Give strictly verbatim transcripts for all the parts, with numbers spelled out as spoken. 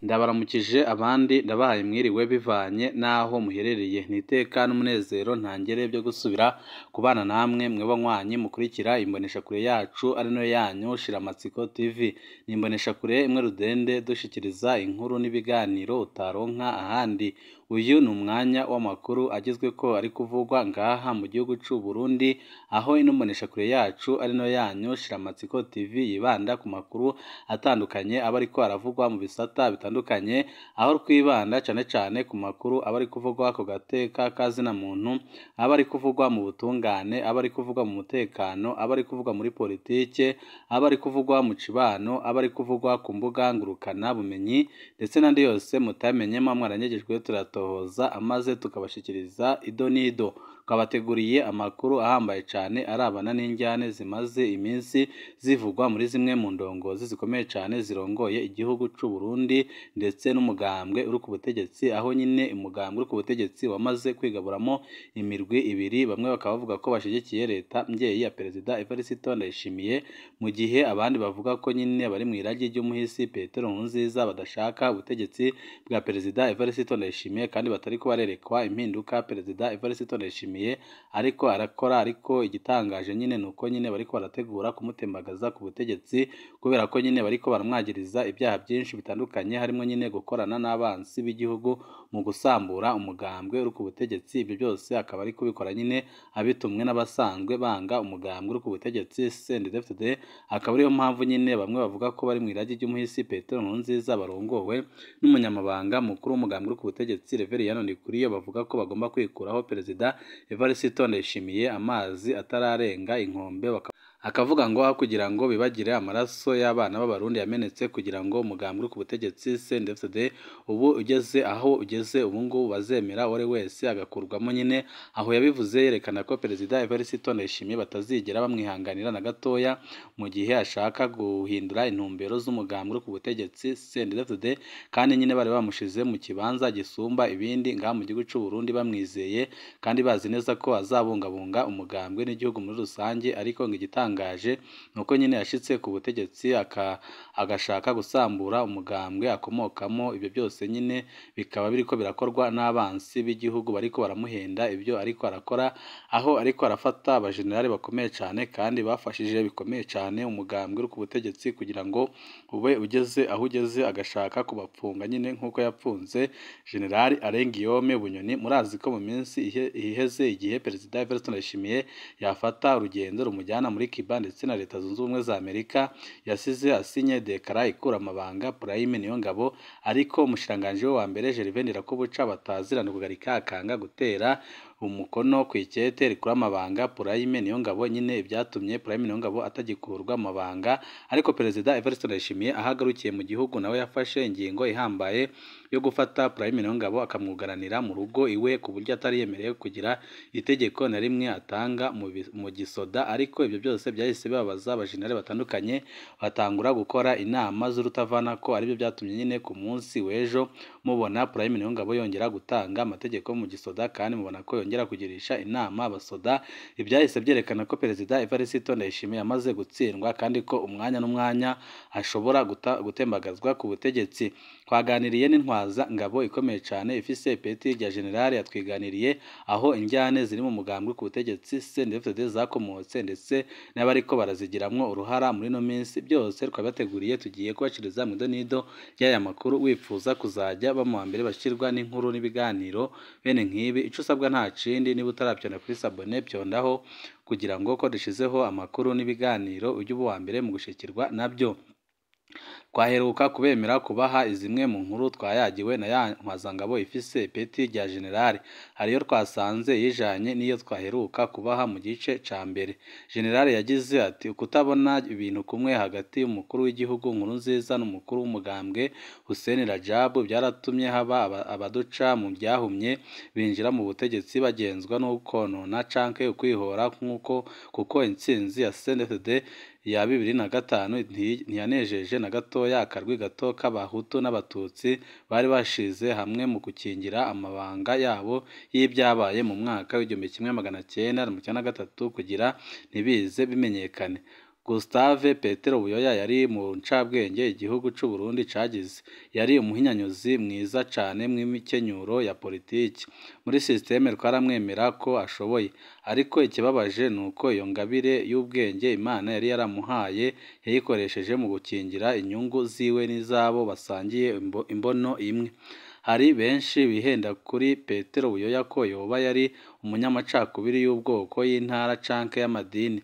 Ndabaramukije abandi ndabahaye mwiriwe bivanye n'aho muherereye n'iteka n'umunezero ntangere byo gusubira kubana namwe mweba nywanyi mukurikira imboneshakure yacu ari no yanyu Shiramatsiko T V. Ni imboneshakure imwe rudende dushikiriza inkuru n'ibiganiro utaronka ahandi. Uyu ni umwanya w'amakuru agizwe ko ari kuvugwa ngaha mu gihugu cy'u Burundi, aho ino mboneshakure yacu ari no yanyu Shiramatsiko T V yibanda ku makuru atandukanye aba ariko aravugwa mu bisata bitandukanye, aho twibanda cyane cyane ku makuru aba ari kuvugwa ku gateka kazina muntu, aba ari kuvugwa mu butungane, aba ari kuvugwa mu mutekano, aba ari kuvugwa muri politike, aba ari kuvugwa mu cibano, aba ari kuvugwa ku mbuga ngurukana bumenyi ndetse n'andi yose mutamenye mwa mwaranyegejwe turatohoza amaze tukabashikiriza ido nido. Twabateguriye amakuru ahambaye cyane arabana n'injyane zimaze iminsi zivugwa muri zimwe mu ndongozi zikomeye cyane zirongoye igihugu cy'u Burundi ndetse n'umugambwe uri ku butegetsi, aho nyine umugambwe uri ku butegetsi wamaze kwigaburamo imirwi ibiri, bamwe bakaba bavuga ko bashigikiye leta mbyeyi ya Perezida Evariste Ndayishimiye, mu gihe abandi bavuga ko nyine bari mu iragi ry'umuhisi Petero Nkurunziza badashaka ubutegetsi bwa Perezida Evariste Ndayishimiye kandi batari ko barerekwa impinduka Perezida Evariste Ndayishimiye ariko arakora. Ariko igitangaje nyine nuko nyine bariko barategura kumutembagaza ku butegetsi, kubera ko nyine bariko baramwagiriza ibyaha byinshi bitandukanye, harimo nyine gukorana n'abansi b'igihugu mu gusambura umugambwe uri ku butegetsi. Ibyo byose akaba ari kubikora nyine abitumwe n'abasanzwe banga umugambwe uri ku butegetsi C N D D F D. Akaba ariyo mpamvu nyine bamwe bavuga ko bari mu iragi ry'umuhisi Petero Nkurunziza barongowe n'umunyamabanga mukuru w'umugambwe uri ku butegetsi Reveriyano Ndikuriyo, bavuga ko bagomba kwikuraho Perezida Evariste Ndayishimiye amazi atararenga inkombe, akavuga ngo aho kugira ngo bibagire amaraso y'abana b'abarundi yamenetse kugira ngo umugambwe uri ku butegetsi C N D F D ubu ugeze aho ugeze, ubu ngubu bazemera uwari wese agakurwamo. Nyine aho yabivuze yerekana ko Perezida Evariste Ndayishimiye batazigera bamwihanganira na gatoya mu gihe ashaka guhindura intumbero z'umugambwe uri ku butegetsi C N D F D, kandi nyine bari bamushize mu kibanza gisumba ibindi ngaha mu gihugu cy'u Burundi, bamwizeye kandi bazi neza ko azabungabunga umugambwe n'igihugu muri rusange. Ariko ngo igitangaje nuko nyine yashitse ku butegetsi agashaka gusambura umugambwe akomokamo. Ibyo byose nyine bikaba biriko birakorwa n'abansi b'igihugu bariko baramuhenda ibyo ariko arakora, aho ariko arafata abajenerali bakomeye cyane kandi bafashije bikomeye cyane umugambwe uri ku butegetsi kugira ngo ube ugeze aho ugeze, agashaka kubapfunga nyine nk'uko yapfunze Generali Ngiyi Bunyoni. Murazi ko mu minsi iheze igihe Perezida Evariste Ndayishimiye yafata urugendo rumujyana muri Cuba ndetse na Leta Zunze Ubumwe za Amerika, yasize asinye dekara ikura amabanga Prime Niyongabo, ariko umushiranganje we wa mbere Gervais Ndirakobuca batazirana kugarika akanga gutera umukono ku ikete rikura amabanga Prime Niyongabo. Nyine ibyatumye Prime Niyongabo atagikurwa amabanga, ariko Perezida Evariste Ndayishimiye ahagarukiye mu gihugu nawe yafashe ingingo ihambaye yo gufata Prime Niyongabo akamwugaranira mu rugo iwe, ku buryo atari yemerewe kugira itegeko na rimwe atanga mu gisoda. Ariko ibyo byose byahise bibabaza abajenerali batandukanye, batangura gukora inama z'urutavana ko aribyo byatumye nyine ku munsi w'ejo mubona Prime Niyongabo yongera gutanga amategeko mu gisoda, kandi mubona ko yongera kugirisha inama abasoda. Ibyahise byerekana ko Perezida Evariste Ndayishimiye amaze gutsindwa kandi ko umwanya n'umwanya ashobora gutembagazwa ku butegetsi. Twaganiriye n'intwaza ngabo ikomeye cyane ifise ipeti rya generali, yatwiganiriye aho injyane ziri mu mugambwe ku butegetsi C N D F D zakomotse ndetse n'abariko barazigiramwo uruhara muri no minsi. Byose twabateguriye tugiye kubashiriza mu donido y'aya makuru. Wifuza kuzajya bamu wa mbere bashirwa n'inkuru n'ibiganiro bene nk'ibi, ico usabwa nta cindi, niba utarabyona kuri sabone byondaho kugira ngo ko dushizeho amakuru n'ibiganiro ujye ubu wa mbere mu gushikirwa nabyo. Twaheruka kubemera kubaha izimwe mu nkuru twayagiwe na ya ntwazangabo ifise ipeti rya generali, hariyo twasanze yijanye niyo twaheruka kubaha mu gice ca mbere. Generali yagize ati kutabona ibintu kumwe hagati y'umukuru w'igihugu Nkurunziza n'umukuru w'umugambwe Hussein Rajabu byaratumye haba abaduca mu byahumye binjira mu butegetsi bagenzwa no konona canke ukwihora, nk'uko kuko intsinzi ya C N D F D ya bibiri na gatanu ntiyanejeje na gatoya akarwi gato k'abahutu n'abatutsi bari bashize hamwe mu gukingira amabanga yabo y'ibyabaye mu mwaka w'igihumbi kimwe magana cyenda mirongo icyenda na gatatu kugira ntibize bimenyekane. Gustave Petero Buyoya yari mu ncabwenge igihugu c'u Burundi cagize, yari umuhinyanyuzi mwiza cane mw'imikenyuro ya politiki. Muri systeme twaramwemera ko ashoboye, ariko ikibabaje nuko iyo ngabire y'ubwenge Imana yari yaramuhaye yayikoresheje mu gukingira inyungu ziwe n'izabo basangiye imbo, imbono imwe. Hari benshi bihenda kuri Petero Buyoya ko yoba yari umunyamacakubiri y'ubwoko, y'intara canke y'amadini.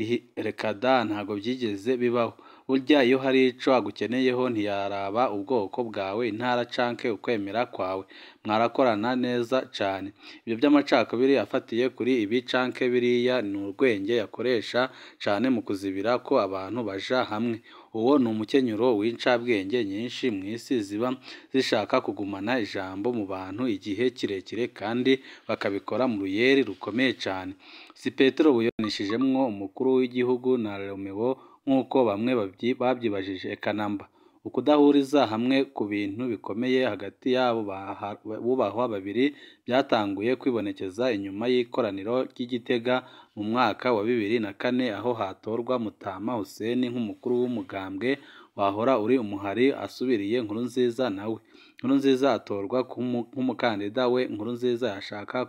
Reka da, ntago byigeze bibaho. Burya iyo hari ico agukeneyeho ntiyaraba ubwoko bwawe, intara canke ukwemera kwawe, mwarakorana neza cane. Ibyo by'amacakubiri afatiye kuri ibi canke biriya ni urwenge yakoresha cane mu kuzibira ko abantu baja hamwe. Uwo ni umukenyuro w'incabwenge nyinshi mw'isi ziba zishaka kugumana ijambo mu bantu igihe kirekire kandi bakabikora mu ruyeri rukomeye cane. Si Petero Buyoyanishijemwo umukuru w'igihugu na Romeo nk'uko bamwe babyibajije, eka namba. Ukudahuriza hamwe ku bintu bikomeye hagati y'abo bubahwa babiri byatanguye kwibonekeza inyuma y'ikoraniro ry'Igitega mu mwaka wa bibiri na kane, aho hatorwa Mutama Hussein nk'umukuru w'umugambwe wahora uri umuhari asubiriye Nkurunziza, nawe Nkurunziza atorwa nk'umukandida we. Nkurunziza yashaka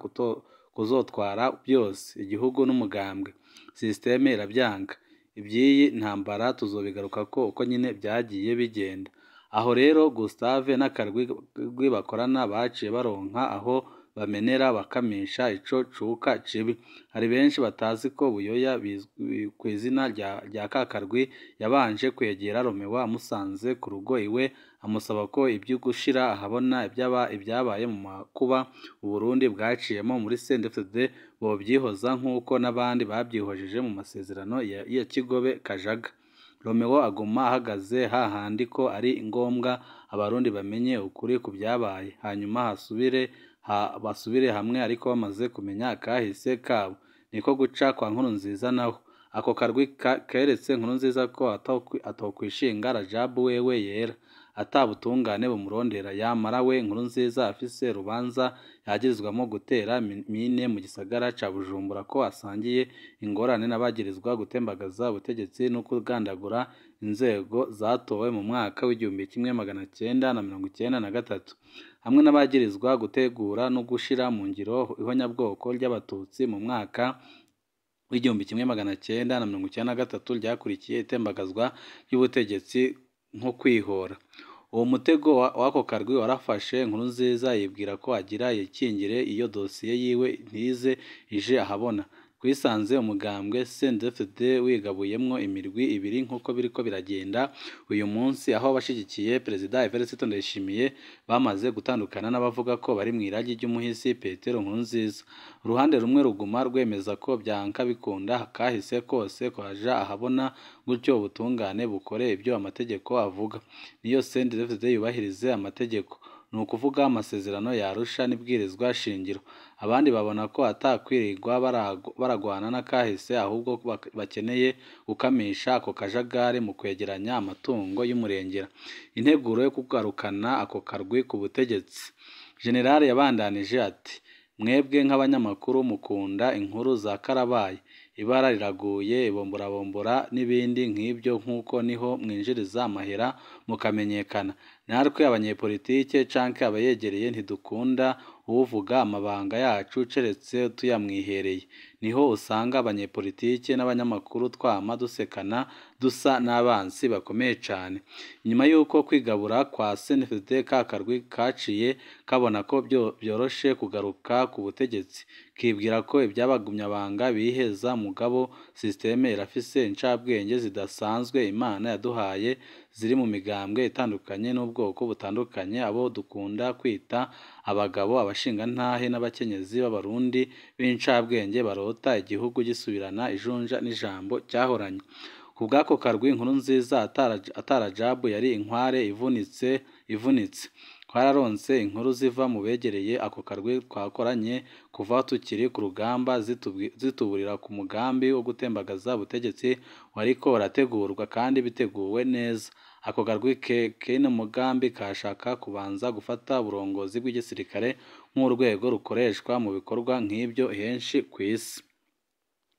kuzotwara byose, igihugu n'umugambwe. Systeme irabyanga. Iby'iyi ntambara tuzobigaruka ko uko nyine byagiye bigenda. Aho rero Gustave n'akarwi bakorana baciye baronka aho bamenera bakamisha ico cuka cibi. Hari benshi batazi ko Buyoya ku izina rya Kakarwi yabanje kwegera Romeo amusanze ku rugo iwe, amusaba ko ibyo gushira ahabona ibyabaye mu makuba Uburundi bwaciyemo muri C N D D F D D bobyihoza nk'uko n'abandi babyihojeje mu masezerano ya Kigobe Kajaga. Romeo aguma ahagaze hahandi ko ari ngombwa abarundi bamenye ukuri ku byabaye, hanyuma hasubire ha, basubire hamwe, ariko bamaze kumenya akahise kabo. Niko guca kwa Nkurunziza naho. Ako karwi keretse Nkurunziza ko atokwishinga Rajabu wewe yera, atabutungane bumurondera. Yamara we Nkurunziza afise rubanza yagirizwamo gutera mine mu gisagara ca Bujumbura, ko asangiye ingorane n'abagirizwa gutembagaza ubutegetsi no kugandagura inzego zatowe mu mwaka w'igihumbi kimwe magana cyenda na mirongo icyenda na gatatu, hamwe n'abagirizwa gutegura no gushira mu ngiro ihonyabwoko ry'abatutsi mu mwaka w'igihumbi kimwe magana cyenda na mirongo icyenda na gatatu ryakurikiye itembagazwa ry'ubutegetsi nko kwihora. Uwo mutego w'ako karwi warafashe Nkurunziza, yibwira ko agira yikingire iyo dosiye yiwe ntize ije ahabona. Kwisanze umugambwe C N D D F D D wigabuyemwo imirwi ibiri nk'uko biriko biragenda uyu munsi, aho abashigikiye Perezida Evariste Ndayishimiye bamaze gutandukana n'abavuga ko bari mu iragi ry'umuhisi Petero Nkurunziza. Uruhande rumwe ruguma rwemeza ko byanka bikunda kahise kose kwaja ahabona, gutyo ubutungane bukore ibyo amategeko avuga, niyo C N D D F D D yubahirize amategeko, ni ukuvuga amasezerano yarusha n'ibwirizwa shingiro. Abandi babona ko atakwirirwa baragwana n'akahise, ahubwo bakeneye gukamisha ako kajagari mu kwegeranya amatungo y'umurengera. Integuro yo kugarukana ako karwi ku butegetsi. General yabandanije ati: mwebwe nk'abanyamakuru mukunda inkuru za karabaye, ibara riraguye, ibomborabombora n'ibindi nk'ibyo, nk'uko niho mwinjiriza amahera mukamenyekana. Natwe abanyepolitike canke abayegereye ntidukunda uvuga amabanga yacu ceretse tuyamwihereye. Niho usanga abanyepolitike n'abanyamakuru twama dusekana dusa n'abansi bakomeye cane. Nyuma y'uko kwigabura kwa C N D D F D D Kakarwi kaciye kabona ko byoroshe kugaruka ku butegetsi, kibwira ko ibyabagumyabanga biheza. Mugabo systeme irafise incabwenge zidasanzwe Imana yaduhaye, ziri mu migambwe itandukanye n'ubwoko butandukanye, abo dukunda kwita abagabo, abashingantahe n'abakenyezi b'abarundi b'incabwenge barota igihugu gisubirana ijunja n'ijambo cyahoranye. Ku bw'ako karwi Nkurunziza atarajabu yari inkware ivunitse ivunitse. Twararonse inkuru ziva mu begereye ako karwi twakoranye kuva tukiri ku rugamba, zituburira ku mugambi wo gutembagaza ubutegetsi wariko urategurwa kandi biteguwe neza. Ako karwi kene mugambi kashaka kubanza gufata uburongozi bw'igisirikare nk'urwego rukoreshwa mu bikorwa nk'ibyo henshi ku isi.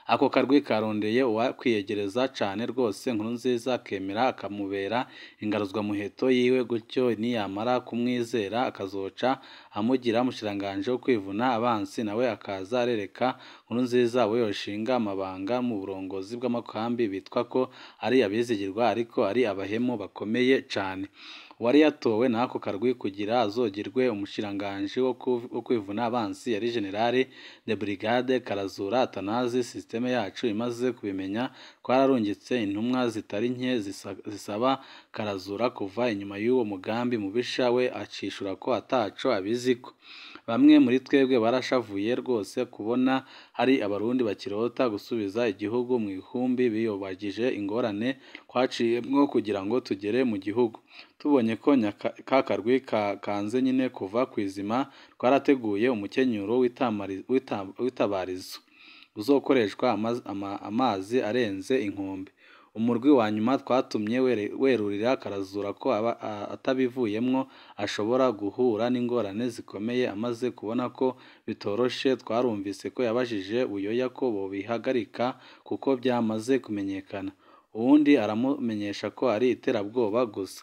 ako karwi karondeye uwakwiyegereza cane rwose Nkurunziza akemera akamubera ingaruzwa muheto yiwe, gutyo niyamara kumwizera akazoca amugira umushikiranganji wo kwivuna abansi, nawe akaza arereka Nkurunziza we yoshinga amabanga mu burongozi bw'amakambi bitwa ko ari abizigirwa ariko ari abahemu bakomeye cane. Uwari yatowe n'ako karwi kugira azogirwe umushikiranganji wo kwivuna abansi yari General de Brigade Karazura Atanazi. Systeme yacu imaze kubimenya twararungitse intumwa zitari nke zisaba Karazura kuva inyuma y'uwo mugambi mubisha, we acishura ko ataco abiziko. Bamwe muri twebwe barashavuye rwose kubona hari abarundi bakirota gusubiza igihugu mu ihumbi biyobagije ingorane twaciyemwo kugira ngo tugere mu gihugu. Tubonye ko ka karwi kanze nyine kuva kw'izima, twarateguye umukenyuro w'itabarizo uzokoreshwa amazi arenze inkombe. Umurwi wa nyuma twatumye werurira Karazura ko atabivuyemwo ashobora guhura n'ingorane zikomeye. Amaze kubona ko bitoroshe, twarumvise ko yabajije Buyoya ko bobihagarika kuko byamaze kumenyekana. Uwundi aramumenyesha ko ari iterabwoba gusa.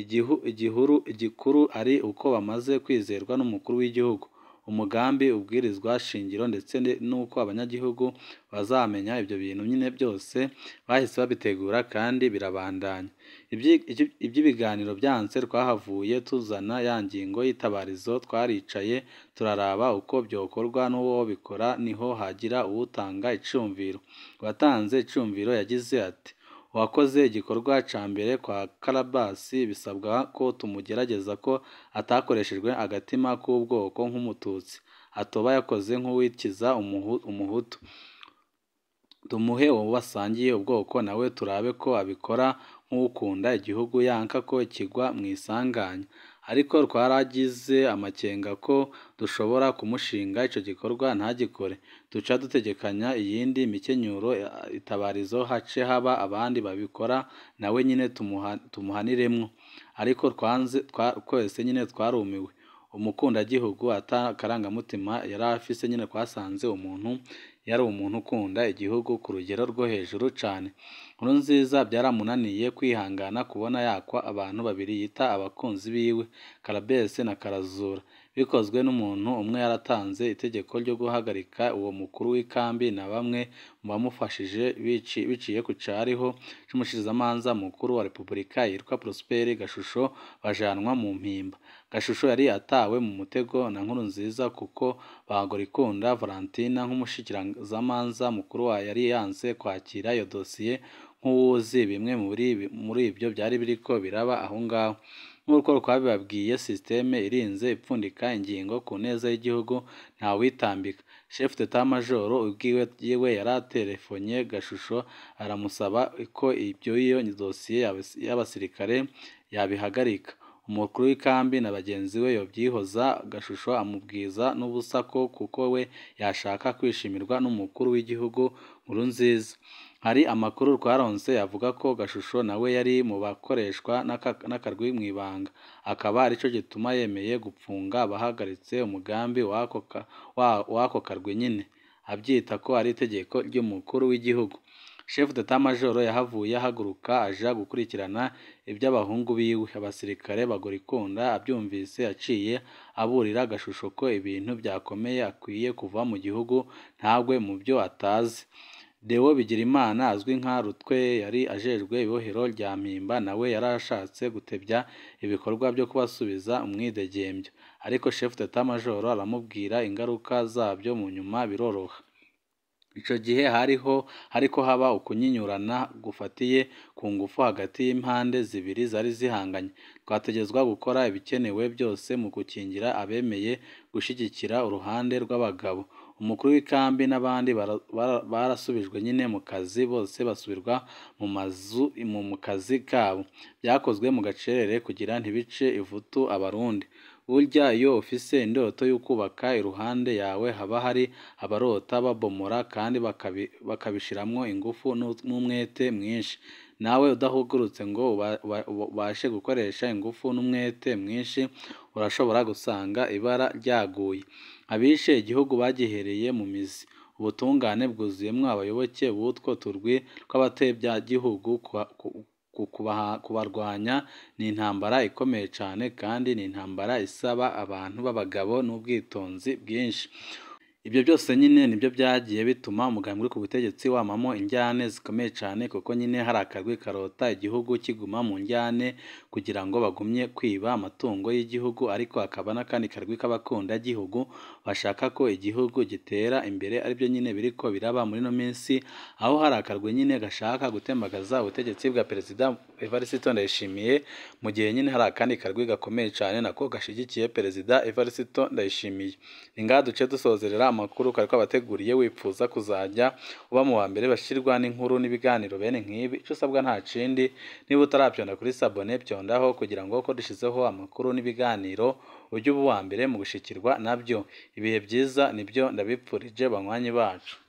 Igikuru ari uko bamaze kwizerwa n'umukuru w'igihugu. Umugambi, ubwirizwa shingiro ndetse n'uko abanyagihugu bazamenya ibyo bintu nyine byose bahise babitegura kandi birabandanya. Iby'ibiganiro byanse twahavuye tuzana ya ngingo y'itabarizo, twaricaye turaraba uko byokorwa n'uwo bikora, niho hagira uwutanga icumviro. Uwatanze icumviro yagize ati uwakoze igikorwa ca mbere kwa Karabasi bisabwa ko tumugerageza ko atakoreshejwe agatima k'ubwoko nk'umututsi, atoba yakoze nk'uwikiza umuhutu. Tumuhe uwo basangiye ubwoko nawe turabe ko abikora nk'ukunda igihugu yanka ko kigwa mu isanganya. Ariko twaragize amakenga ko dushobora kumushinga ico gikorwa ntagikore. Duca dutegekanya iyindi mikenyuro itabarizo hace haba abandi babikora nawe nyine tumuhaniremwo. Ariko twanze twese nyine twarumiwe. Umukundagihugu ata karangamutima yari afise nyine twasanze umuntu yari umuntu ukunda igihugu ku rugero rwo hejuru cane. Nkurunziza byaramunaniye kwihangana kubona yakwa abantu babiri yita abakunzi biwe, Karabese na Karazura. Bikozwe n'umuntu umwe yaratanze itegeko ryo guhagarika uwo mukuru w'ikambi na bamwe mu bamufashije biciye ku cariho c'umushikirizamanza mukuru wa Repubulika yitwa Prosper Gashusho bajanwa mu mpimba. Gashusho yari atawe mu mutego na Nkurunziza kuko Bagorikunda Valentina nk'umushikirizamanza mukuru wa yari yanse kwakira iyo dosiye nk'uwuzi bimwe muri ibyo byari biriko biraba aho ngaho. Nk'uko twabibabwiye, systeme irinze ipfundika ingingo ku neza y'igihugu ntawitambika. Chef d'Etat Major ubwiwe yiwe yaratelefonye Gashusho aramusaba ko ibyo iyo dosiye y'abasirikare yabihagarika. Umukuru w'ikambi na bagenzi we yobyihoza. Gashusho amubwiza n'ubusa ko kuko we yashaka kwishimirwa n'umukuru w'igihugu Nkurunziza. Hari amakuru twaronse avuga ko Gashusho nawe yari mu bakoreshwa n'akarwi mw'ibanga, akaba arico gituma yemeye gupfunga abahagaritse umugambi w'ako karwi nyine, abyita ko ari itegeko ry'umukuru w'igihugu. Chef d'Etat Major yahavuye ahaguruka aja gukurikirana iby'abahungu biwe. Abasirikare Bagorikunda abyumvise yaciye aburira Gashusho ko ibintu byakomeye akwiye kuva mu gihugu ntagwe mu byo atazi. Deo Bigirimana azwi nka Rutwe yari ajejwe ibohero rya Mpimba, nawe yarashatse gutebya ibikorwa byo kubasubiza umwidegembyo, ariko Chef d'Etat Major aramubwira ingaruka zabyo mu nyuma biroroha. Ico gihe hariho hariko haba ukunyinyurana gufatiye ku ngufu hagati y'impande zibiri zari zihanganye. Twategezwa gukora ibikenewe byose mu gukingira abemeye gushigikira uruhande rw'abagabo. Umukuru w'ikambi n'abandi barasubijwe nyine mu kazi, bose basubirwa mu mazu mu kazi kabo. Byakozwe mu gacerere kugira ntibice ivutu abarundi. Burya iyo ufise indoto y'ukubaka iruhande yawe haba hari abarota babomora kandi bakabishiramwo ingufu n'umwete mwinshi. Nawe udahugurutse ngo ubashe gukoresha ingufu n'umwete mwinshi, urashobora gusanga ibara ryaguye. Abishe igihugu bagihereye mu mizi. ubutungane bwuzuyemwo abayoboke b'utwo turwi tw'abatebyagihugu kubarwanya ni intambara ikomeye cane kandi ni intambara isaba abantu b'abagabo n'ubwitonzi bwinshi. Ibyo byose nyine nibyo byagiye bituma umugambi uri ku butegetsi wamamo injyane zikomeye cyane, kuko nyine hari akarwi karota igihugu kiguma mu njyane kugira ngo bagumye kwiba amatungo y'igihugu, ariko hakaba n'akandi karwi k'abakundagihugu bashaka ko igihugu gitera imbere, aribyo nyine biriko biraba muri no minsi, aho hari akarwi nyine gashaka gutembagaza ubutegetsi bwa Perezida Evariste Ndayishimiye, mu gihe nyine hari akandi karwi gakomeye cyane nako gashigikiye Perezida Evariste Ndayishimiye. Ni ngaha duce dusozerera amakuru kari kwabateguriye. Wipfuza kuzajya uba mu wa mbere bashirwa n'inkuru n'ibiganiro bene nk'ibi, icyo usabwa nta kindi, niba utarabyonda kuri sabone byondaho kugira ngo uko dushizeho amakuru n'ibiganiro ujye uba uwa mbere mu gushikirwa nabyo. Ibihe byiza nibyo ndabipfurije banywanyi bacu.